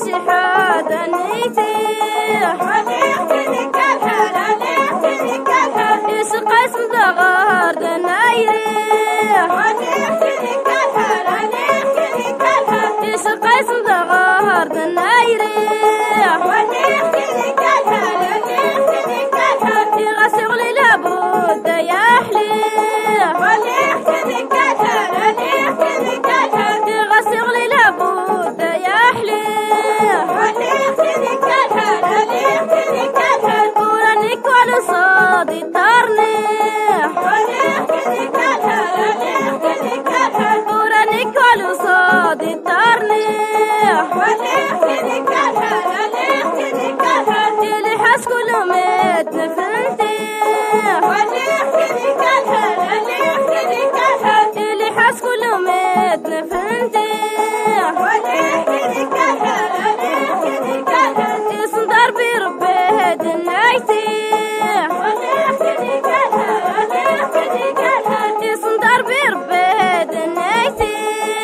الشحاد نيتي يسقى اسم دغار دنايري يسقى اسم دغار دنايري يغسل لي لابد يا حلي يغسل لي لابد يا حلي ورانيك على صادي طارني ورانيك على صادي طارني اللي حاس كل ميت نفنتي اللي حاس كل ميت نفنتي يصندر بربيه دنايتي يصندر بربيه دنايتي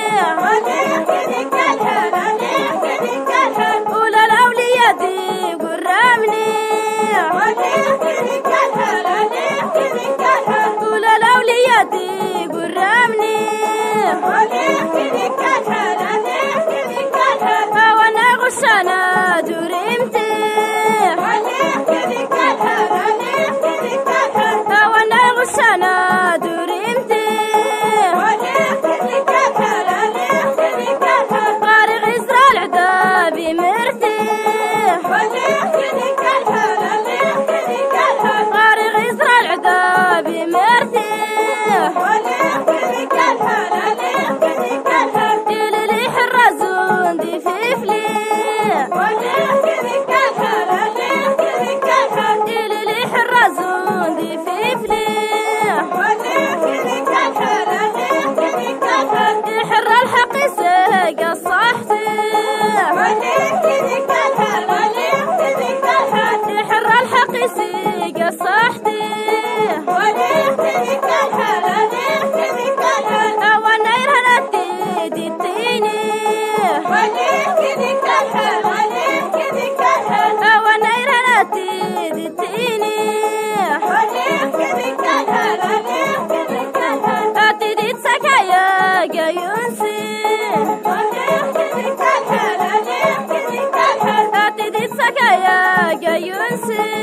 ولا الأولياء دي قرامني ولا الأولياء دي قرامني وانا غشانة جريمتي وانا غشانة جريمتي غارق إسرى العذاب مرتي غارق إسرى العذاب مرتي اللي حرزون دي فيفلي اللي حرزون دي فيفلي يحر الحق يساق صحتي يحر الحق يساق صحتي وانا يرهنتي دي التيني وانا يرهنتي دي التيني اتي دي تسكايا قايونسي اتي دي تسكايا قايونسي